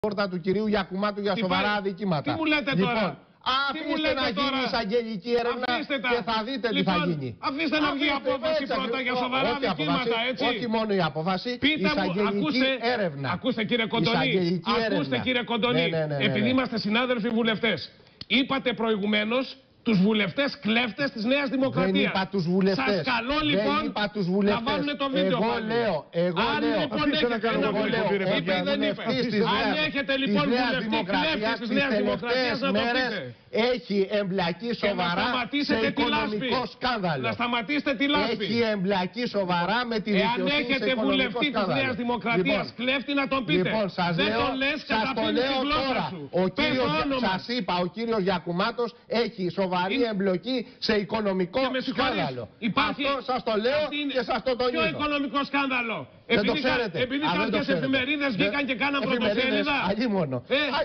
πόρτα του κυρίου Γιακουμάτου για σοβαρά αδικήματα. Τι μου λέτε τώρα. Αφήστε να γίνει εισαγγελική έρευνα και θα δείτε τι θα γίνει. Αφήστε να βγει απόφαση πρώτα για σοβαρά αδικήματα, έτσι. Όχι μόνο η απόφαση, η εισαγγελική έρευνα. Ακούστε κύριε Κοντονή, επειδή είμαστε συνάδελφοι βουλευτές. Είπατε προηγουμένως τους βουλευτές κλέφτες της Νέας Δημοκρατίας. Δεν είπα τους βουλευτές. Σας καλώ λοιπόν να βάλουν το βίντεο. Εγώ λέω. Αν λοιπόν έχετε ένα βουλευτή, είπε ή δεν είπε. Αν έχετε λοιπόν βουλευτή κλέφτης της Νέας Δημοκρατίας, να το πείτε. Έχει εμπλακεί σοβαρά σε οικονομικό σκάνδαλο. Να σταματήσετε τη λάσπη. Έχει εμπλακεί σοβαρά με τη δικαιοσύνη σε οικονομικό σκάνδαλο. Εάν έχετε βουλευτή της Νέας Δημοκρατίας κλέφτη, να τον πείτε. Λοιπόν, σας το λέω τώρα. Σας είπα, ο κύριος Γιακουμάτος έχει σοβαρή εμπλοκή σε οικονομικό σκάνδαλο. Αυτό σας το λέω και σας το τονίζω. Ποιο οικονομικό σκάνδαλο? Δεν το ξέρετε. Επειδή κάποιες εφημερίδες βγήκαν και κάναν πρωτοσέλιδα. Αλλήμονο.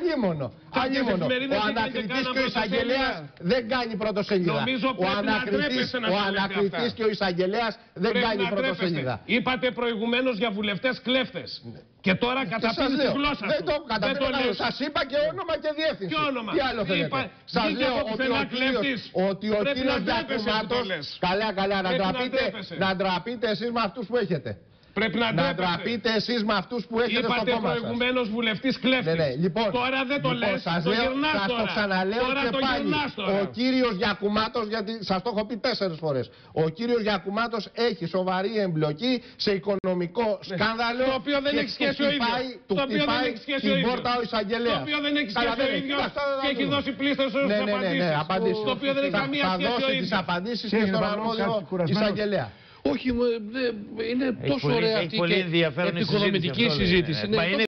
Ο ανακριτής και ο εισαγγελέας δεν κάνει πρωτοσέλιδα. Ο ανακριτής και ο εισαγγελέας δεν κάνει πρωτοσέλιδα. Είπατε προηγουμένως για βουλευτές κλέφτες. Και τώρα καταπίνεις τη γλώσσα σου. Δεν το καταπίνω. Σας είπα και όνομα και διεύθυνση. Ποιο όνομα? Τι άλλο θέλετε? Σας λέω ότι ο κύριος Γιακουμάτος. Καλά, να ντραπείτε εσείς με αυτούς που έχετε. Πρέπει να ντραπείτε εσείς με αυτούς που έχετε στο κόμμα σας. Είπατε προηγουμένως βουλευτής κλέφτης. Λοιπόν, τώρα δεν το λες, το γυρνάς τώρα. Σας το ξαναλέω και πάλι. Ο κύριος Γιακουμάτος, γιατί σας το έχω πει 4 φορές. Ο κύριος Γιακουμάτος έχει σοβαρή εμπλοκή σε οικονομικό σκάνδαλο. Το οποίο δεν έχει σχέση ο ίδιος. Του χτυπάει την πόρτα ο εισαγγελέας. Το οποίο δεν έχει σχέση ο ίδιος και έχει δώσει πλήστες στους απαντήσεις. Το οποίο δεν έχει καμία σχέση ο ίδιος. Θα δώσει τις απαντήσεις και στον αρμόδιο εισαγγελέα. Όχι, είναι τόσο ωραία αυτή και επικοδομητική συζήτηση.